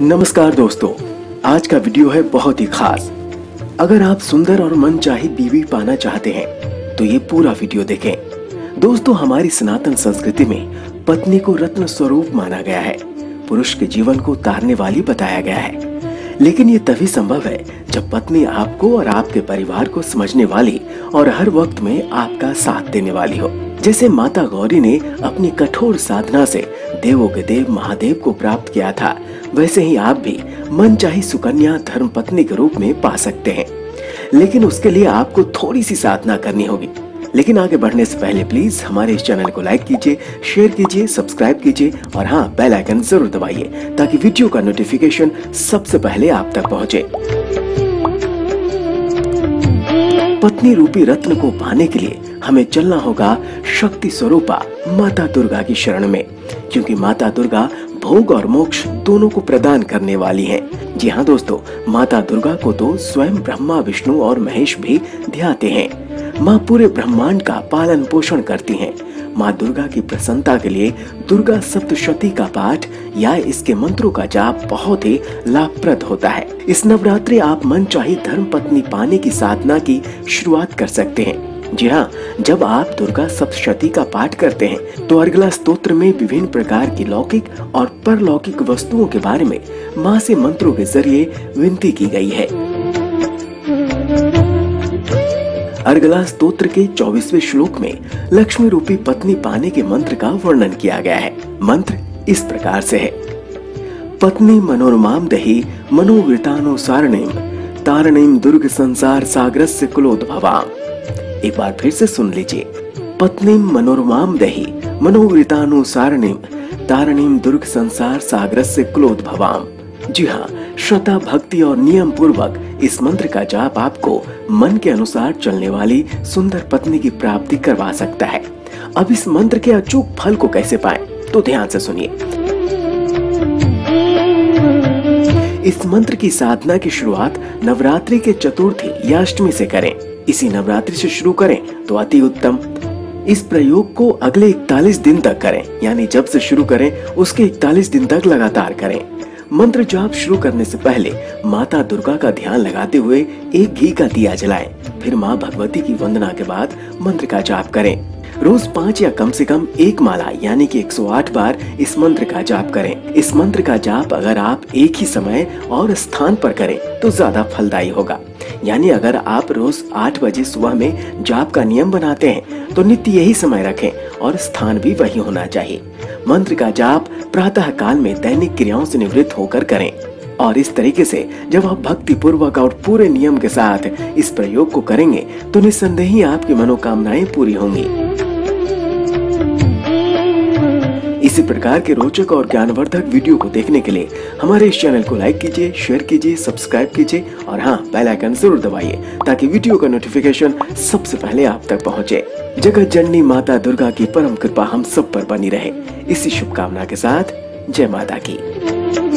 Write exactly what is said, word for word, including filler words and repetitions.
नमस्कार दोस्तों, आज का वीडियो है बहुत ही खास। अगर आप सुंदर और मनचाही बीवी पाना चाहते हैं तो ये पूरा वीडियो देखें। दोस्तों, हमारी सनातन संस्कृति में पत्नी को रत्न स्वरूप माना गया है, पुरुष के जीवन को तारने वाली बताया गया है। लेकिन ये तभी संभव है जब पत्नी आपको और आपके परिवार को समझने वाली और हर वक्त में आपका साथ देने वाली हो। जैसे माता गौरी ने अपनी कठोर साधना से देवों के देव महादेव को प्राप्त किया था, वैसे ही आप भी मनचाही सुकन्या धर्म पत्नी के रूप में पा सकते हैं। लेकिन उसके लिए आपको थोड़ी सी साधना करनी होगी। लेकिन आगे बढ़ने से पहले प्लीज हमारे इस चैनल को लाइक कीजिए, शेयर कीजिए, सब्सक्राइब कीजिए और हाँ, बेल आइकन जरूर दबाइए ताकि वीडियो का नोटिफिकेशन सबसे पहले आप तक पहुंचे। पत्नी रूपी रत्न को पाने के लिए हमें चलना होगा शक्ति स्वरूपा माता दुर्गा की शरण में, क्योंकि माता दुर्गा भोग और मोक्ष दोनों को प्रदान करने वाली हैं। जी हाँ दोस्तों, माता दुर्गा को तो स्वयं ब्रह्मा, विष्णु और महेश भी ध्याते हैं। माँ पूरे ब्रह्मांड का पालन पोषण करती हैं। माँ दुर्गा की प्रसन्नता के लिए दुर्गा सप्तशती का पाठ या इसके मंत्रों का जाप बहुत ही लाभप्रद होता है। इस नवरात्रि आप मनचाही धर्म पत्नी पाने की साधना की शुरुआत कर सकते हैं। जी हाँ, जब आप दुर्गा सप्तशती का पाठ करते हैं तो अर्गला स्तोत्र में विभिन्न प्रकार की लौकिक और परलौकिक वस्तुओं के बारे में माँ से मंत्रों के जरिए विनती की गई है। अर्गला स्तोत्र के चौबीसवें श्लोक में लक्ष्मी रूपी पत्नी पाने के मंत्र का वर्णन किया गया है। मंत्र इस प्रकार से है: पत्नी मनोरमाम दही मनोवृतानो सारणीम तारणीम दुर्ग संसार सागरस्य कुलोद्भवाम। एक बार फिर से सुन लीजिए। पत्नी मनोरमाम दही मनोवृतानु सारणीम तारणीम दुर्ग संसार सागरस्य कुलोद्भवाम। जी हाँ, श्रद्धा, भक्ति और नियम पूर्वक इस मंत्र का जाप आपको मन के अनुसार चलने वाली सुंदर पत्नी की प्राप्ति करवा सकता है। अब इस मंत्र के अचूक फल को कैसे पाएं, तो ध्यान से सुनिए। इस मंत्र की साधना की शुरुआत नवरात्रि के चतुर्थी या अष्टमी से करें। इसी नवरात्रि से शुरू करें तो अति उत्तम। इस प्रयोग को अगले इकतालीस दिन तक करें, यानी जब से शुरू करें उसके इकतालीस दिन तक लगातार करें। मंत्र जाप शुरू करने से पहले माता दुर्गा का ध्यान लगाते हुए एक घी का दिया जलाएं। फिर माँ भगवती की वंदना के बाद मंत्र का जाप करें। रोज पाँच या कम से कम एक माला यानी कि एक सौ आठ बार इस मंत्र का जाप करें। इस मंत्र का जाप अगर आप एक ही समय और स्थान पर करें तो ज्यादा फलदायी होगा। यानी अगर आप रोज आठ बजे सुबह में जाप का नियम बनाते हैं तो नित्य यही समय रखें और स्थान भी वही होना चाहिए। मंत्र का जाप प्रातः काल में दैनिक क्रियाओं से निवृत्त होकर करें। और इस तरीके से जब आप भक्ति पूर्वक और पूरे नियम के साथ इस प्रयोग को करेंगे तो निस्संदेह ही आपकी मनोकामनाएं पूरी होंगी। इसी प्रकार के रोचक और ज्ञानवर्धक वीडियो को देखने के लिए हमारे इस चैनल को लाइक कीजिए, शेयर कीजिए, सब्सक्राइब कीजिए और हाँ, बेल आइकन जरूर दबाइए ताकि वीडियो का नोटिफिकेशन सबसे पहले आप तक पहुँचे। जगत जननी माता दुर्गा की परम कृपा हम सब पर बनी रहे। इसी शुभकामना के साथ जय माता की।